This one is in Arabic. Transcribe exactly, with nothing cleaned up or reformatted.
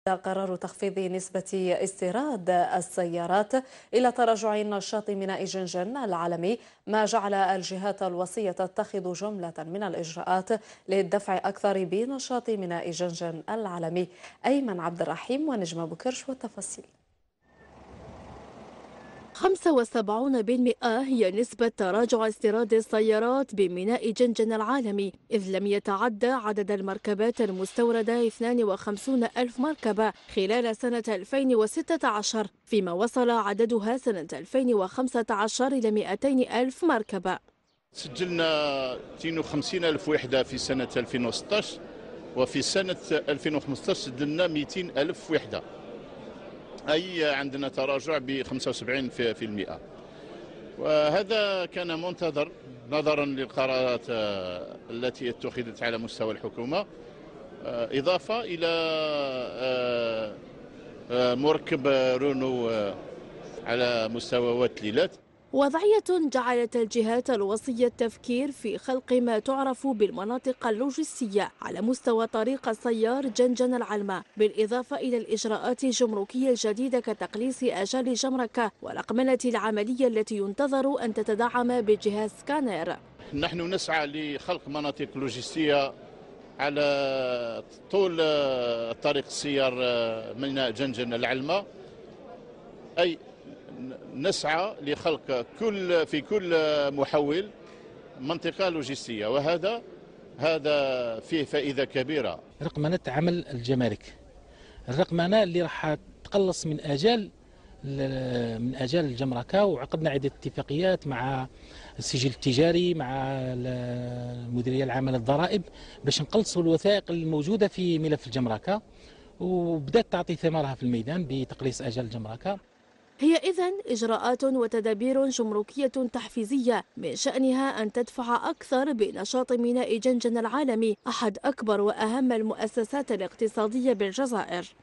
قرار تخفيض نسبة استيراد السيارات إلى تراجع نشاط ميناء جنجن العالمي، ما جعل الجهات الوصية تتخذ جملة من الإجراءات للدفع أكثر بنشاط ميناء جنجن العالمي. أيمن عبد الرحيم ونجمة بكرش والتفاصيل. خمسة وسبعين بالمئة هي نسبة تراجع استيراد السيارات بميناء جنجن العالمي، إذ لم يتعدى عدد المركبات المستوردة اثنين وخمسين ألف مركبة خلال سنة ألفين وستة عشر، فيما وصل عددها سنة ألفين وخمسة عشر إلى مئتين ألف مركبة. سجلنا مئتين وخمسين ألف وحدة في سنة ألفين وستة عشر، وفي سنة ألفين وخمسة عشر سجلنا مئتين ألف وحدة، أي عندنا تراجع ب خمسة وسبعين بالمئة، وهذا كان منتظر نظرا للقرارات التي اتخذت على مستوى الحكومة، إضافة إلى مركب رونو على مستوى واتليلات. وضعية جعلت الجهات الوصية التفكير في خلق ما تعرف بالمناطق اللوجستية على مستوى طريق السيار جنجن العلمة، بالإضافة إلى الإجراءات الجمركية الجديدة كتقليص آجال جمركة والأقمنة العملية التي ينتظر أن تتدعم بجهاز سكانير. نحن نسعى لخلق مناطق لوجستية على طول طريق السيار من جنجن العلمة، أي نسعى لخلق كل في كل محول منطقة لوجستية، وهذا هذا فيه فائدة كبيرة. رقمنة عمل الجمارك، الرقمنة اللي راح تقلص من أجال من أجال الجمركة، وعقدنا عدة اتفاقيات مع السجل التجاري مع المديرية العامة للضرائب باش نقلصوا الوثائق الموجودة في ملف الجمركة، وبدأت تعطي ثمارها في الميدان بتقليص أجال الجمركة. هي إذن إجراءات وتدابير جمركية تحفيزية من شأنها أن تدفع أكثر بنشاط ميناء جنجن العالمي، أحد أكبر وأهم المؤسسات الاقتصادية بالجزائر.